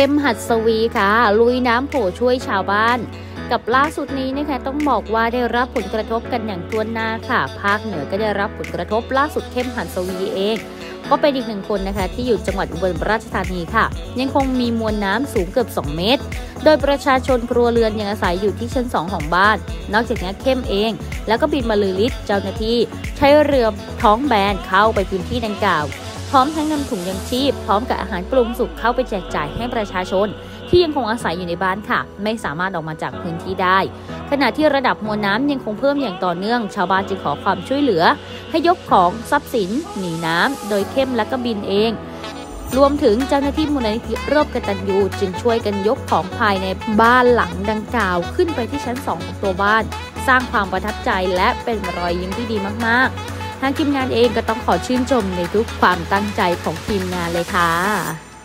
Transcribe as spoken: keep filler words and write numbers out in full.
มหัสวีค่ะลุยน้ำโผช่วยชาวบ้านกับล่าสุดนี้นะคะต้องบอกว่าได้รับผลกระทบกันอย่างทั่วหน้าค่ะภาคเหนือก็ได้รับผลกระทบล่าสุดเข้มหัสวีเองก็เป็นอีกหนึ่งคนนะคะที่อยู่จังหวัดอุบลราชธานีค่ะยังคงมีมวลน้ำสูงเกือบสองเมตรโดยประชาชนครัวเรือนยังอาศัยอยู่ที่ชั้นสองของบ้านนอกจากนี้เข้มเองแล้วก็บินบรรลือฤทธิ์เจ้าหน้าที่ใช้เรือท้องแบนเข้าไปพื้นที่ดังกล่าวพร้อมทั้งนำถุงยังชีพพร้อมกับอาหารปรุงสุกเข้าไปแจกจ่ายให้ประชาชนที่ยังคงอาศัยอยู่ในบ้านค่ะไม่สามารถออกมาจากพื้นที่ได้ขณะที่ระดับมวลน้ำยังคงเพิ่มอย่างต่อเนื่องชาวบ้านจึงขอความช่วยเหลือให้ยกของทรัพย์สินหนีน้ำโดยเข้มและก็บินเองรวมถึงเจ้าหน้าที่มูลนิธิร่วมกตัญญูจึงช่วยกันยกของภายในบ้านหลังดังกล่าวขึ้นไปที่ชั้นสองของตัวบ้านสร้างความประทับใจและเป็นรอยยิ้มที่ดีมากๆทางทีมงานเองก็ต้องขอชื่นชมในทุกความตั้งใจของทีมงานเลยค่ะ